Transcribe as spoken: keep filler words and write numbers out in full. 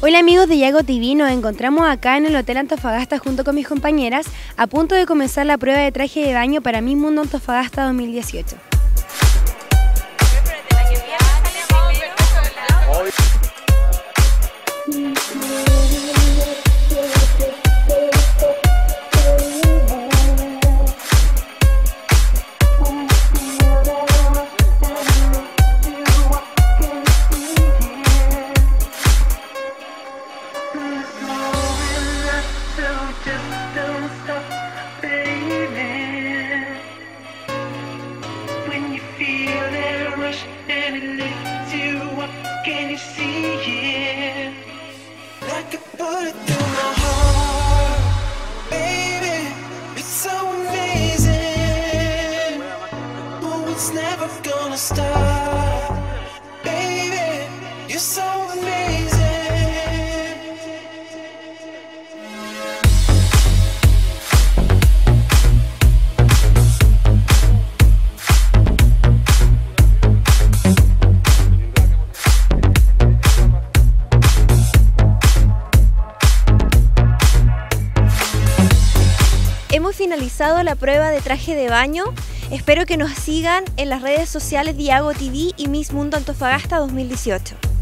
Hola amigos de Yago T V, nos encontramos acá en el Hotel Antofagasta junto con mis compañeras a punto de comenzar la prueba de traje de baño para Miss Mundo Antofagasta dos mil dieciocho. Can you see it? I could put it through my heart, baby. It's so amazing. Oh, it's never gonna stop, baby. You're so amazing. Hemos finalizado la prueba de traje de baño. Espero que nos sigan en las redes sociales de Yago T V y Miss Mundo Antofagasta dos mil dieciocho.